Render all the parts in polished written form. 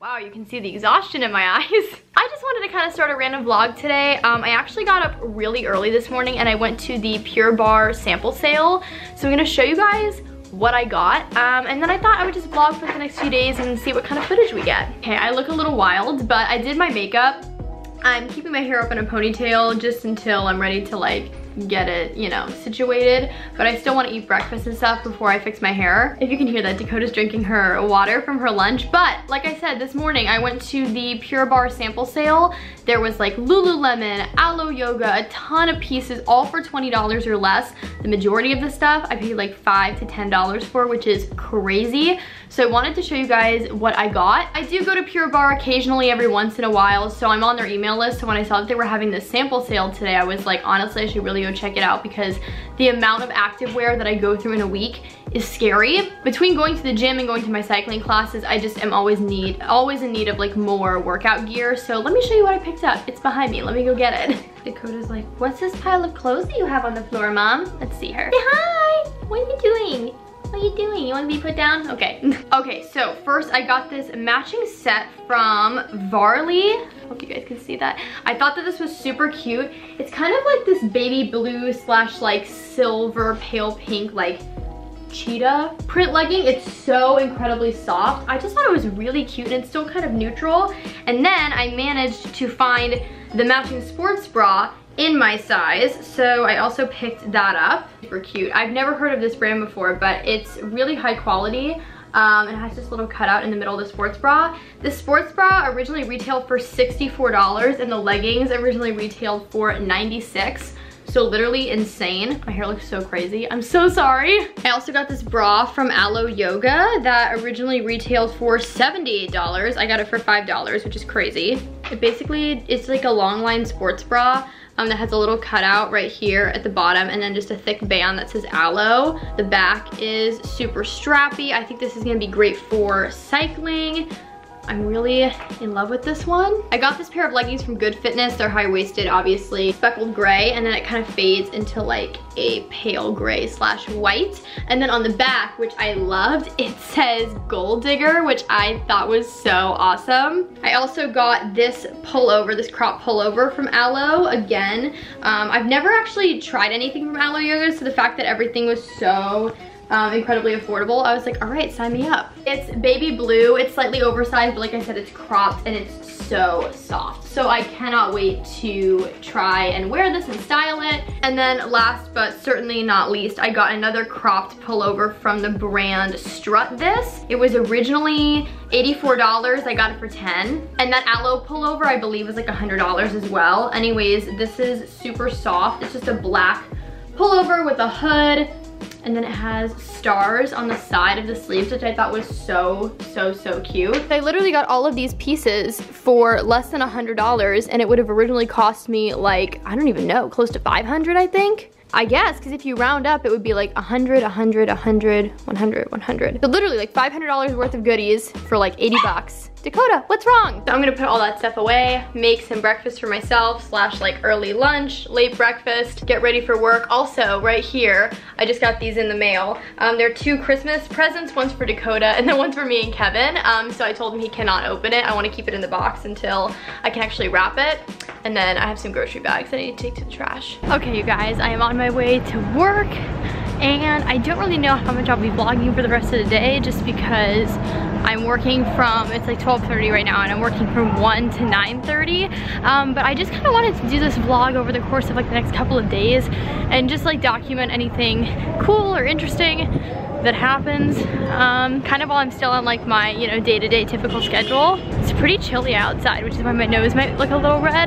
Wow, you can see the exhaustion in my eyes. I just wanted to kind of start a random vlog today. I actually got up really early this morning and I went to the Pure Barre sample sale. So I'm gonna show you guys what I got. And then I thought I would just vlog for the next few days and see what kind of footage we get. Okay, I look a little wild, but I did my makeup. I'm keeping my hair up in a ponytail just until I'm ready to like get it, you know, situated, but I still want to eat breakfast and stuff before I fix my hair. If you can hear that, Dakota's drinking her water from her lunch, but like I said, this morning I went to the Pure Barre sample sale. There was like Lululemon, Aloe Yoga, a ton of pieces, all for $20 or less. The majority of the stuff I paid like $5 to $10 for, which is crazy. So I wanted to show you guys what I got. I do go to Pure Barre occasionally every once in a while, so I'm on their email list. So when I saw that they were having this sample sale today, I was like, honestly, I should really go check it out because the amount of activewear that I go through in a week is scary. Between going to the gym and going to my cycling classes, I just am always in need of like more workout gear. So let me show you what I picked up. It's behind me. Let me go get it. Dakota's like, what's this pile of clothes that you have on the floor, Mom? Let's see her. Say hi. What are you doing? What are you doing? You want to be put down? Okay. Okay, so first I got this matching set from Varley. Hope you guys can see that. I thought that this was super cute. It's kind of like this baby blue slash like silver pale pink like cheetah print legging. It's so incredibly soft. I just thought it was really cute and it's still kind of neutral. And then I managed to find the matching sports bra in my size, so I also picked that up. Super cute. I've never heard of this brand before, but it's really high quality. It has this little cutout in the middle of the sports bra. The sports bra originally retailed for $64 and the leggings originally retailed for $96. So literally insane. My hair looks so crazy. I'm so sorry. I also got this bra from Aloe Yoga that originally retailed for $78. I got it for $5, which is crazy. It's like a long line sports bra that has a little cutout right here at the bottom and then just a thick band that says Aloe. The back is super strappy. I think this is gonna be great for cycling. I'm really in love with this one. I got this pair of leggings from Good Fitness. They're high-waisted, obviously, speckled gray, and then it kind of fades into like a pale gray slash white. And then on the back, which I loved, it says Gold Digger, which I thought was so awesome. I also got this pullover, this crop pullover from Aloe. Again, I've never actually tried anything from Aloe Yoga, so the fact that everything was so incredibly affordable, I was like, all right, sign me up. It's baby blue, it's slightly oversized, but like I said, it's cropped and it's so soft. So I cannot wait to try and wear this and style it. And then last but certainly not least, I got another cropped pullover from the brand Strut This. It was originally $84, I got it for $10. And that Aloe pullover, I believe, was like $100 as well. Anyways, this is super soft. It's just a black pullover with a hood. And then it has stars on the side of the sleeves, which I thought was so cute. I literally got all of these pieces for less than $100, and it would have originally cost me like, I don't even know, close to $500, I think. I guess, because if you round up, it would be like 100, 100, 100, 100, 100. So literally like $500 worth of goodies for like 80 bucks. Dakota, what's wrong? So I'm gonna put all that stuff away, make some breakfast for myself, slash like early lunch, late breakfast, get ready for work. Also, right here, I just got these in the mail. They're 2 Christmas presents, one's for Dakota and then one's for me and Kevin. So I told him he cannot open it. I wanna keep it in the box until I can actually wrap it. And then I have some grocery bags that I need to take to the trash. Okay, you guys, I am on my way to work and I don't really know how much I'll be vlogging for the rest of the day just because I'm working from, it's like 12:30 right now and I'm working from 1 to 9:30. But I just kind of wanted to do this vlog over the course of like the next couple of days and just like document anything cool or interesting that happens kind of while I'm still on like my, you know, day-to-day typical schedule. It's pretty chilly outside, which is why my nose might look a little red.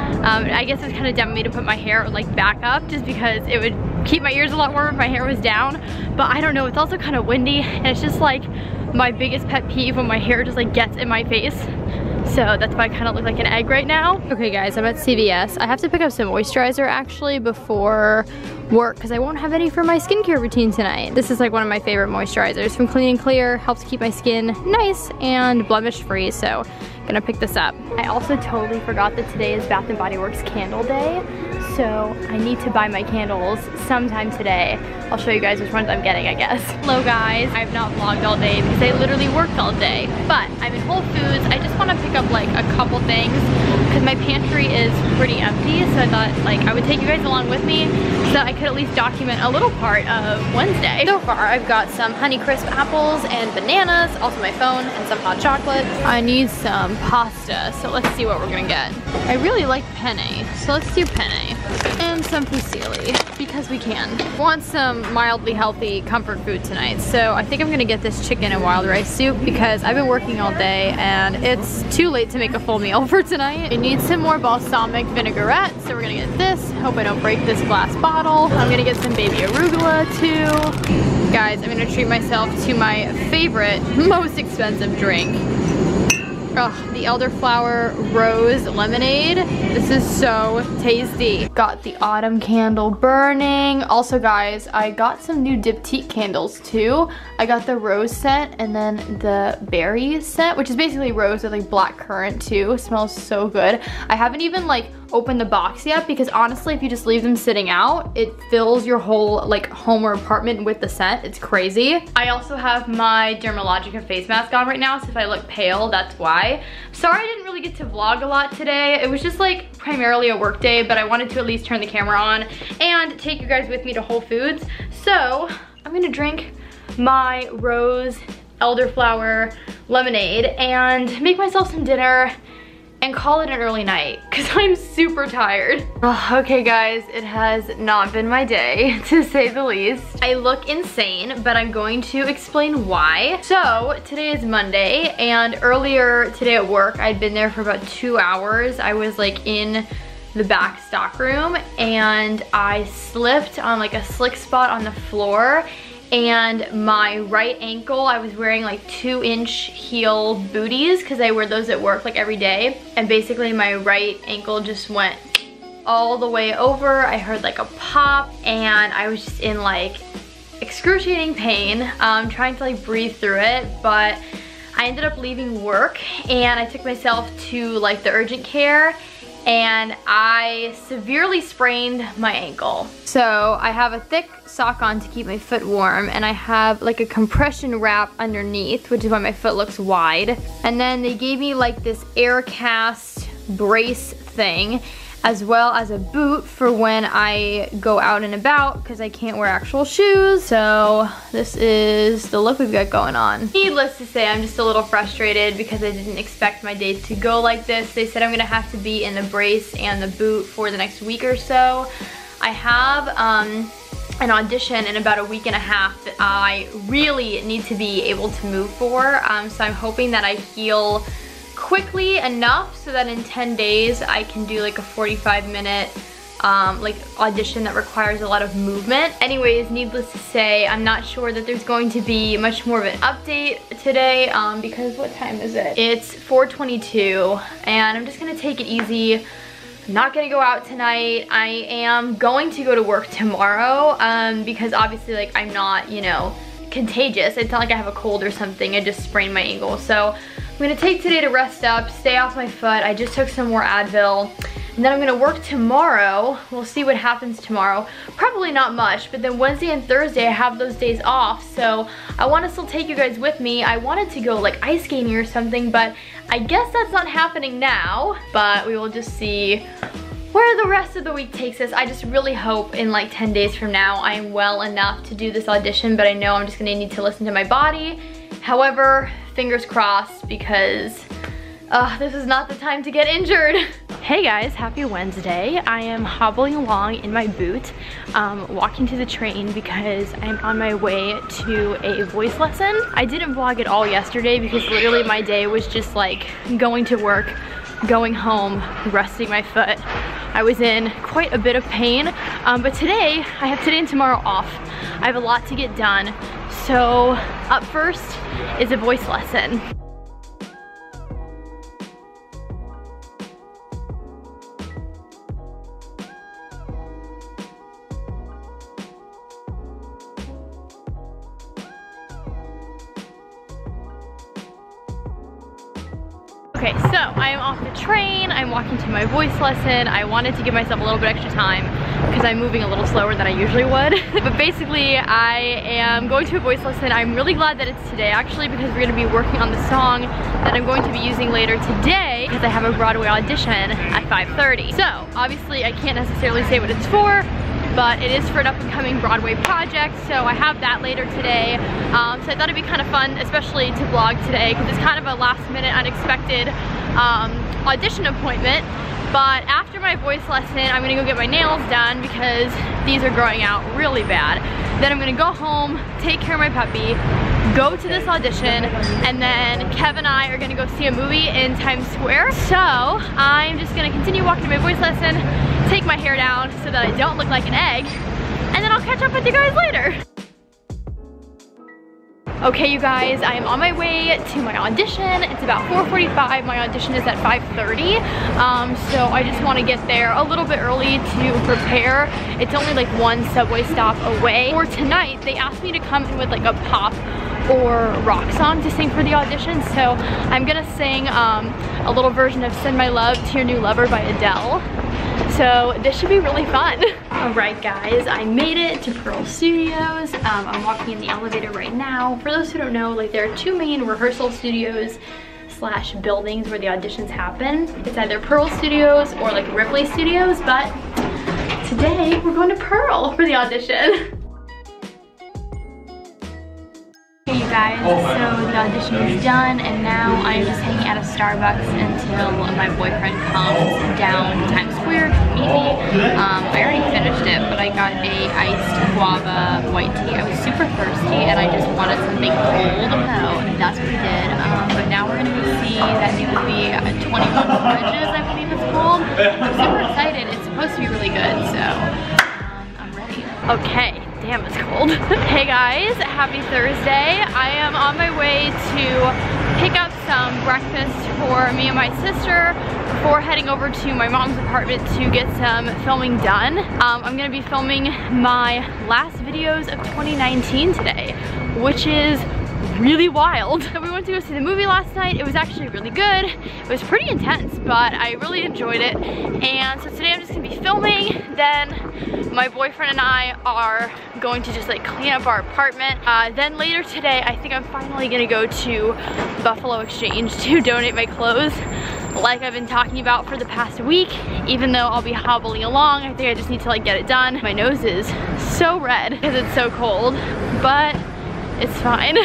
I guess it's kind of dumb of me to put my hair like back up just because it would keep my ears a lot warmer if my hair was down. But I don't know, it's also kind of windy and it's just like my biggest pet peeve when my hair just like gets in my face. So that's why I kind of look like an egg right now. Okay guys, I'm at CVS. I have to pick up some moisturizer actually before work because I won't have any for my skincare routine tonight. This is like one of my favorite moisturizers from Clean & Clear. Helps keep my skin nice and blemish free, so gonna pick this up. I also totally forgot that today is Bath & Body Works candle day, so I need to buy my candles sometime today. I'll show you guys which ones I'm getting, I guess. Hello guys, I've not vlogged all day because I literally worked all day, but I'm in Whole Foods. I just pick up like a couple things because my pantry is pretty empty, so I thought like I would take you guys along with me so that I could at least document a little part of Wednesday. So far I've got some Honeycrisp apples and bananas, also my phone, and some hot chocolate. I need some pasta, so let's see what we're gonna get. I really like penne, so let's do penne. And some fusilli, because we can. Want some mildly healthy comfort food tonight, so I think I'm gonna get this chicken and wild rice soup because I've been working all day and it's too late to make a full meal for tonight. I need some more balsamic vinaigrette, so we're gonna get this. Hope I don't break this glass bottle. I'm gonna get some baby arugula too. Guys, I'm gonna treat myself to my favorite, most expensive drink. Oh, the elderflower rose lemonade. This is so tasty. Got the autumn candle burning. Also guys, I got some new diptyque candles too. I got the rose scent and then the berry scent, which is basically rose with like black currant too. It smells so good. I haven't even like opened the box yet because honestly if you just leave them sitting out, it fills your whole like home or apartment with the scent. It's crazy. I also have my Dermalogica face mask on right now, so if I look pale, that's why. Sorry I didn't really get to vlog a lot today. It was just like primarily a work day, but I wanted to at least turn the camera on and take you guys with me to Whole Foods. So I'm gonna drink my rose elderflower lemonade and make myself some dinner and call it an early night because I'm super tired. Okay guys, it has not been my day to say the least. I look insane, but I'm going to explain why. So today is Monday and earlier today at work, I'd been there for about 2 hours. I was like in the back stock room and I slipped on like a slick spot on the floor, and my right ankle, I was wearing like 2-inch heel booties because I wear those at work like every day, and basically my right ankle just went all the way over. I heard like a pop and I was just in like excruciating pain, trying to like breathe through it, but I ended up leaving work and I took myself to like the urgent care and I severely sprained my ankle. So I have a thick sock on to keep my foot warm, and I have like a compression wrap underneath, which is why my foot looks wide. And then they gave me like this air cast brace thing, as well as a boot for when I go out and about because I can't wear actual shoes. So this is the look we've got going on. Needless to say, I'm just a little frustrated because I didn't expect my day to go like this. They said I'm gonna have to be in the brace and the boot for the next week or so. I have an audition in about a week and a half that I really need to be able to move for. So I'm hoping that I heal quickly enough so that in 10 days I can do like a 45-minute like audition that requires a lot of movement. Anyways, needless to say, I'm not sure that there's going to be much more of an update today because what time is it? It's 4:22 and I'm just gonna take it easy. I'm not gonna go out tonight. I am going to go to work tomorrow because obviously like I'm not, you know, contagious. It's not like I have a cold or something. I just sprained my ankle. So I'm gonna take today to rest up, stay off my foot. I just took some more Advil. And then I'm gonna work tomorrow. We'll see what happens tomorrow. Probably not much, but then Wednesday and Thursday I have those days off, so I wanna still take you guys with me. I wanted to go like ice skating or something, but I guess that's not happening now. But we will just see where the rest of the week takes us. I just really hope in like 10 days from now I am well enough to do this audition, but I know I'm just gonna need to listen to my body. However, fingers crossed because this is not the time to get injured. Hey guys, happy Wednesday. I am hobbling along in my boot, walking to the train because I'm on my way to a voice lesson. I didn't vlog at all yesterday because literally my day was just like going to work, going home, resting my foot. I was in quite a bit of pain, but today, I have today and tomorrow off. I have a lot to get done. So up first is a voice lesson. Okay, so I am off the train. I'm walking to my voice lesson. I wanted to give myself a little bit extra time because I'm moving a little slower than I usually would. But basically, I am going to a voice lesson. I'm really glad that it's today actually because we're gonna be working on the song that I'm going to be using later today because I have a Broadway audition at 5:30. So obviously I can't necessarily say what it's for, but it is for an up-and-coming Broadway project, so I have that later today. So I thought it'd be kind of fun, especially to vlog today, because it's kind of a last-minute, unexpected audition appointment. But after my voice lesson, I'm gonna go get my nails done because these are growing out really bad. Then I'm gonna go home, take care of my puppy, go to this audition, and then Kev and I are gonna go see a movie in Times Square. So I'm just gonna continue walking to my voice lesson, take my hair down so that I don't look like an egg, and then I'll catch up with you guys later. Okay, you guys, I am on my way to my audition. It's about 4:45. My audition is at 5:30. So I just want to get there a little bit early to prepare. It's only like one subway stop away. For tonight, they asked me to come in with like a pop or rock song to sing for the audition. So I'm gonna sing a little version of Send My Love to Your New Lover by Adele. So this should be really fun. Alright guys, I made it to Pearl Studios. I'm walking in the elevator right now. For those who don't know, like there are two main rehearsal studios slash buildings where the auditions happen. It's either Pearl Studios or like Ripley Studios, but today we're going to Pearl for the audition. Hey you guys, so the audition is done and now I'm just hanging out of Starbucks until my boyfriend comes down to Times Square to meet me. I already finished it, but I got a iced guava white tea. I was super thirsty and I just wanted something cold. So that's what we did. But now we're gonna go see that new movie, 21 Bridges, I believe it's called. I'm super excited. It's supposed to be really good, so I'm ready. Okay. Damn, it's cold. Hey guys, happy Thursday. I am on my way to pick up some breakfast for me and my sister before heading over to my mom's apartment to get some filming done. I'm gonna be filming my last videos of 2019 today, which is really wild. So we went to go see the movie last night. It was actually really good. It was pretty intense, but I really enjoyed it. And so today I'm just gonna be filming. Then my boyfriend and I are going to just like clean up our apartment. Then later today, I think I'm finally gonna go to Buffalo Exchange to donate my clothes like I've been talking about for the past week. Even though I'll be hobbling along, I think I just need to like get it done. My nose is so red because it's so cold, but it's fine.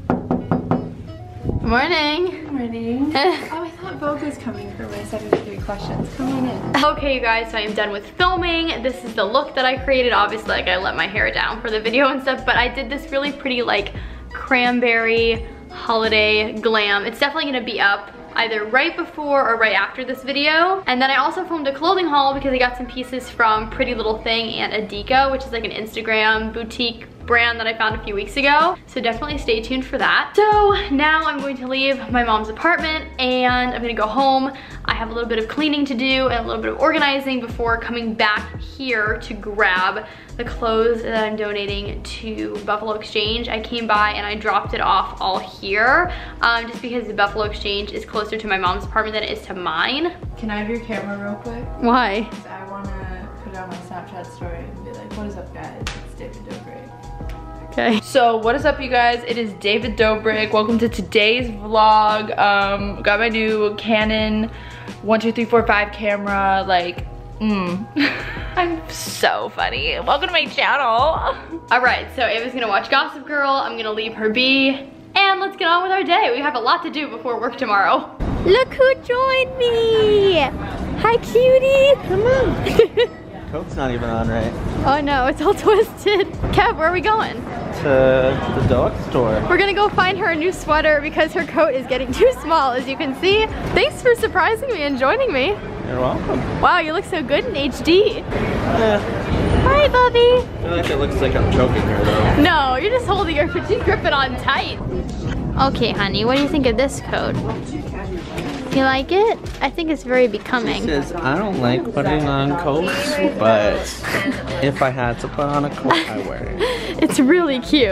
Morning. Morning. Oh, I thought Vogue was coming for my 73 questions. Come on in. Okay, you guys, so I am done with filming. This is the look that I created. Obviously, like I let my hair down for the video and stuff, but I did this really pretty like cranberry holiday glam. It's definitely gonna be up either right before or right after this video. And then I also filmed a clothing haul because I got some pieces from Pretty Little Thing and Adika, which is like an Instagram boutique brand that I found a few weeks ago. So definitely stay tuned for that. So now I'm going to leave my mom's apartment and I'm gonna go home. I have a little bit of cleaning to do and a little bit of organizing before coming back here to grab the clothes that I'm donating to Buffalo Exchange. I came by and I dropped it off all here just because the Buffalo Exchange is closer to my mom's apartment than it is to mine. Can I have your camera real quick? Why? Because I want to put it on my Snapchat story and be like, what is up guys? It's David Dobrik. Okay. So what is up you guys? It is David Dobrik. Welcome to today's vlog. Got my new Canon 1-2-3-4-5 camera. Like, I'm so funny. Welcome to my channel. Alright, so Ava's gonna watch Gossip Girl. I'm gonna leave her be. And let's get on with our day. We have a lot to do before work tomorrow. Look who joined me! Hi, cutie! Come on. Coat's not even on right. Oh no, it's all twisted. Kev, where are we going? To the dog store. We're gonna go find her a new sweater because her coat is getting too small, as you can see. Thanks for surprising me and joining me. You're welcome. Wow, you look so good in HD. Yeah. Hi, Bubby. I feel like it looks like I'm choking her though. No, you're just holding her, but you grip it on tight. Okay, honey, what do you think of this coat? You like it? I think it's very becoming. She says, I don't like putting on coats, but if I had to put on a coat, I wear it. It's really cute.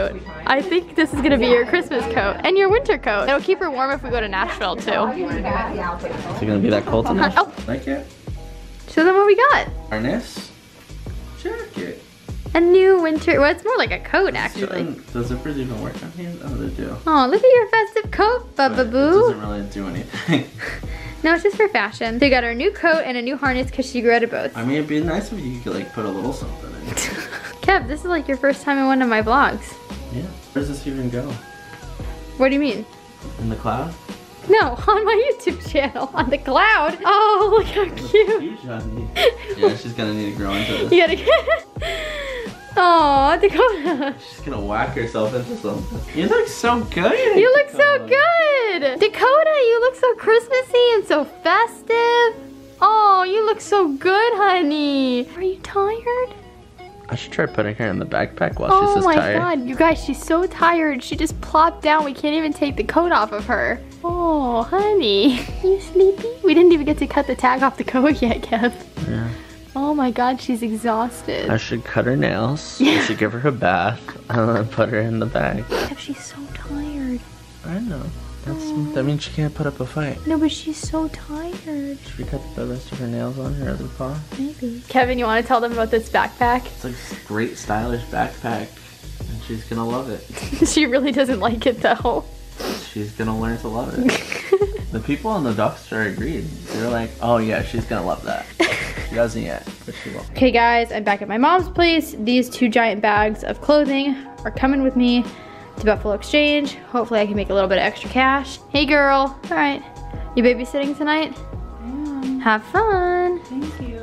I think this is gonna be your Christmas coat and your winter coat. It'll keep her warm if we go to Nashville too. Is it gonna be that cold tonight? Oh. Like it? Show them what we got. Harness. Jacket. A new winter, well, it's more like a coat actually. The zippers even work on here? Oh, they do. Oh, look at your festive coat, But Bubba it Boo. doesn't really do anything. No, it's just for fashion. So you got her new coat and a new harness because she grew out of both. I mean, it'd be nice if you could like put a little something in. Kev, this is like your first time in one of my vlogs. Yeah. Where does this even go? What do you mean? In the cloud? No, on my YouTube channel, on the cloud. Oh, look how cute. Huge on you. Yeah, she's gonna need to grow into this. You gotta get. Oh, Dakota. She's gonna whack herself into something. You look so good. You look so good. Dakota, you look so Christmassy and so festive. Oh, you look so good, honey. Are you tired? I should try putting her in the backpack while Oh she's my tired. god, you guys, she's so tired. She just plopped down. We can't even take the coat off of her. Oh, honey. You sleepy? We didn't even get to cut the tag off the coat yet, Kev. Yeah. Oh my god, she's exhausted. I should cut her nails. I should give her a bath and then put her in the bag. Kev, she's so tired. I know. That means she can't put up a fight. No, but she's so tired. Should we cut the rest of her nails on her other paw? Maybe. Kevin, you want to tell them about this backpack? It's like a great stylish backpack. And she's gonna love it. She really doesn't like it though. She's gonna learn to love it. The people in the duck store agreed. They were like, oh yeah, she's gonna love that. She doesn't yet, but she will. Okay guys, I'm back at my mom's place. These 2 giant bags of clothing are coming with me to Buffalo Exchange. Hopefully I can make a little bit of extra cash. Hey girl, all right. You babysitting tonight? Yeah. Have fun. Thank you.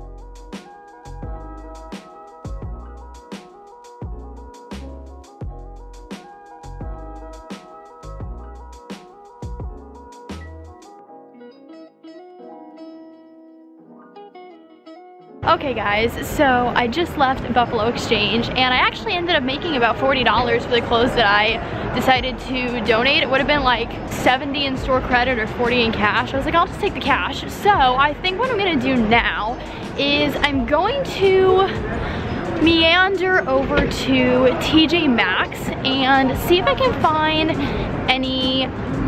Okay guys, so I just left Buffalo Exchange and I actually ended up making about $40 for the clothes that I decided to donate. It would have been like 70 in store credit or 40 in cash. I was like, I'll just take the cash. So I think what I'm gonna do now is I'm going to meander over to TJ Maxx and see if I can find any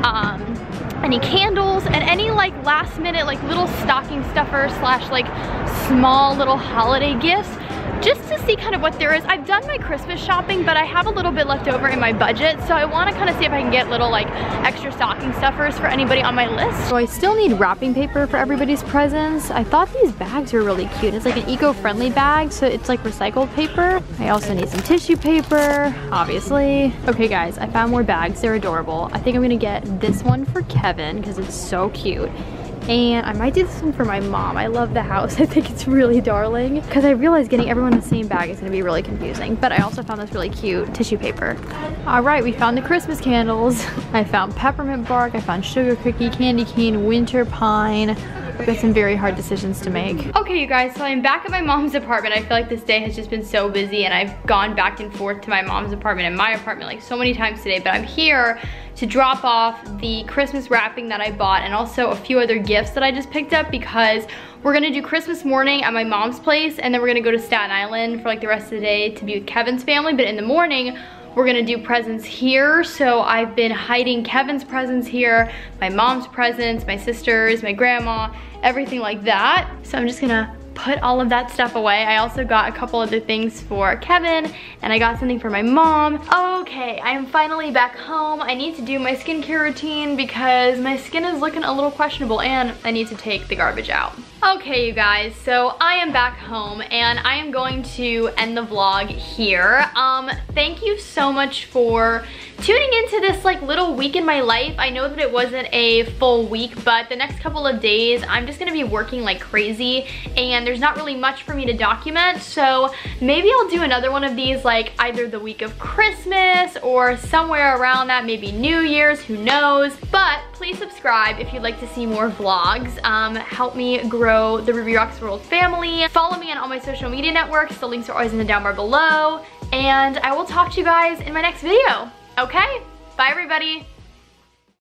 candles and any like last minute like little stocking stuffer slash like small little holiday gifts, just to see kind of what there is. I've done my Christmas shopping, but I have a little bit left over in my budget, so I want to kind of see if I can get little like extra stocking stuffers for anybody on my list. So I still need wrapping paper for everybody's presents. I thought these bags were really cute. It's like an eco-friendly bag, so it's like recycled paper. I also need some tissue paper, obviously. Okay guys, I found more bags. They're adorable. I think I'm gonna get this one for Kevin because it's so cute. And I might do this one for my mom. I love the house. I think it's really darling because I realized getting everyone the same bag is gonna be really confusing. But I also found this really cute tissue paper. All right, we found the Christmas candles. I found peppermint bark. I found sugar cookie, candy cane, winter pine. I've got some very hard decisions to make. Okay, you guys, so I'm back at my mom's apartment. I feel like this day has just been so busy and I've gone back and forth to my mom's apartment and my apartment like so many times today, but I'm here to drop off the Christmas wrapping that I bought and also a few other gifts that I just picked up because we're gonna do Christmas morning at my mom's place and then we're gonna go to Staten Island for like the rest of the day to be with Kevin's family, but in the morning, we're gonna do presents here. So I've been hiding Kevin's presents here, my mom's presents, my sister's, my grandma, everything like that. So I'm just gonna put all of that stuff away. I also got a couple other things for Kevin and I got something for my mom. Okay, I am finally back home. I need to do my skincare routine because my skin is looking a little questionable and I need to take the garbage out. Okay, you guys, so I am back home and I am going to end the vlog here. Thank you so much for tuning into this like little week in my life. I know that it wasn't a full week, but the next couple of days I'm just gonna be working like crazy and there's not really much for me to document, so maybe I'll do another one of these like either the week of Christmas or somewhere around that, maybe New Year's, who knows. But please subscribe if you'd like to see more vlogs. Help me grow the Ruby Rocks World family. Follow me on all my social media networks. The links are always in the down bar below. And I will talk to you guys in my next video. Okay? Bye everybody.